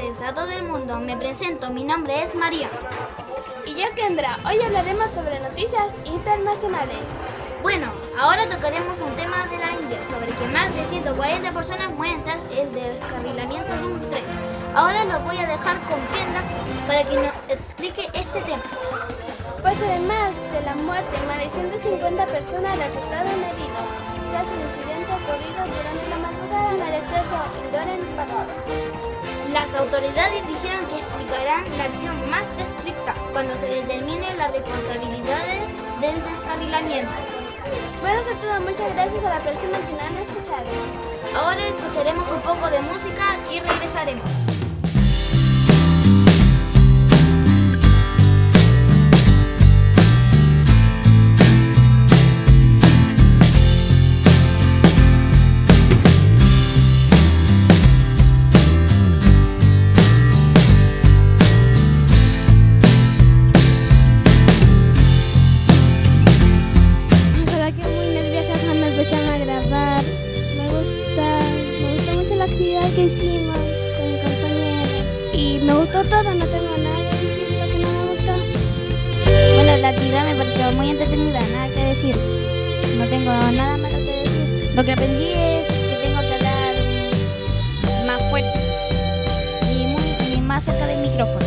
tardes a todo el mundo. Me presento, mi nombre es María. Y yo, Kendra. Hoy hablaremos sobre noticias internacionales. Bueno, ahora tocaremos un tema de la India, sobre que más de 140 personas mueren tras el descarrilamiento de un tren. Ahora lo voy a dejar con Kendra para que nos explique este tema. Pues además de la muerte, más de 150 personas resultaron heridas tras un incidente ocurrido durante la madrugada en el expreso Indore en Parador. Las autoridades dijeron que aplicarán la acción más estricta cuando se determinen las responsabilidades del descarrilamiento. Bueno, eso es todo. Muchas gracias a las personas que nos han escuchado. Ahora escucharemos un poco de música y regresaremos. Que hicimos con mi compañera y me gustó todo, no tengo nada que decir lo que no me gustó. Bueno, la actividad me pareció muy entretenida, nada que decir, no tengo nada malo que decir. Lo que aprendí es que tengo que hablar más fuerte y más cerca del micrófono.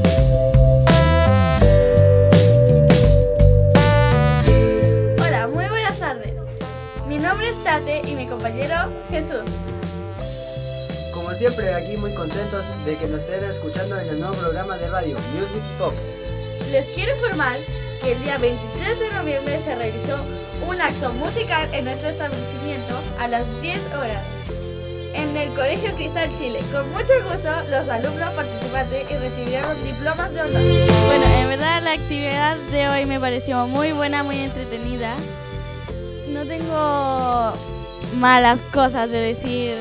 Hola, muy buenas tardes. Mi nombre es Tate y mi compañero Jesús. Como siempre, aquí muy contentos de que nos estén escuchando en el nuevo programa de radio Music Pop. Les quiero informar que el día 23 de noviembre se realizó un acto musical en nuestro establecimiento a las 10 horas en el Colegio Cristal Chile. Con mucho gusto, los alumnos participantes y recibieron diplomas de honor. Bueno, en verdad la actividad de hoy me pareció muy buena, muy entretenida. No tengo malas cosas de decir.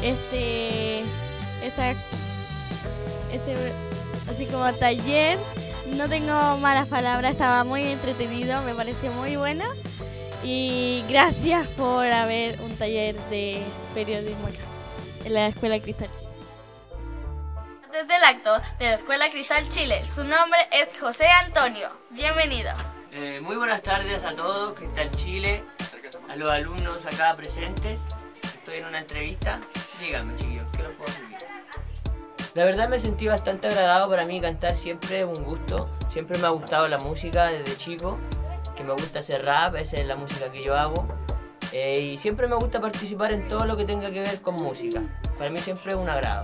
Así como taller, no tengo malas palabras, estaba muy entretenido, me pareció muy bueno y gracias por haber un taller de periodismo acá en la Escuela Cristal Chile. Desde el acto de la Escuela Cristal Chile, su nombre es José Antonio, bienvenido. Muy buenas tardes a todos, Cristal Chile, a los alumnos acá presentes. Estoy en una entrevista. Díganme, chiquillos, ¿qué los puedo servir? La verdad me sentí bastante agradado. Para mí cantar siempre es un gusto. Siempre me ha gustado la música desde chico, que me gusta hacer rap, esa es la música que yo hago. Y siempre me gusta participar en todo lo que tenga que ver con música. Para mí siempre es un agrado.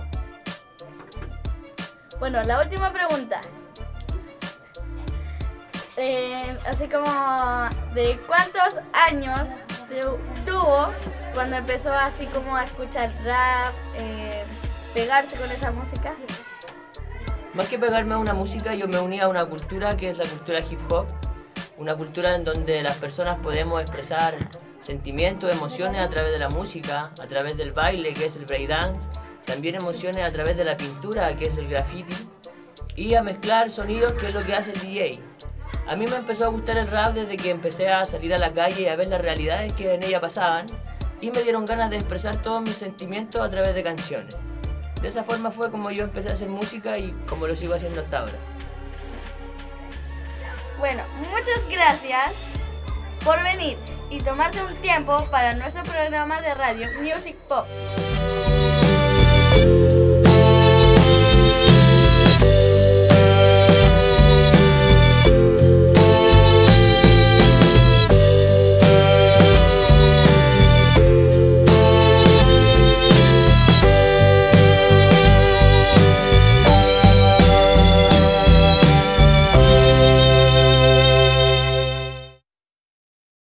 Bueno, la última pregunta. Así como, ¿de cuántos años tuvo cuando empezó así como a escuchar rap, pegarse con esa música? Más que pegarme a una música, yo me uní a una cultura que es la cultura hip hop. Una cultura en donde las personas podemos expresar sentimientos, emociones a través de la música, a través del baile, que es el breakdance, también emociones a través de la pintura, que es el graffiti, y a mezclar sonidos, que es lo que hace el DJ. A mí me empezó a gustar el rap desde que empecé a salir a la calle y a ver las realidades que en ella pasaban, y me dieron ganas de expresar todos mis sentimientos a través de canciones. De esa forma fue como yo empecé a hacer música y como lo sigo haciendo hasta ahora. Bueno, muchas gracias por venir y tomarse un tiempo para nuestro programa de radio Music Pop.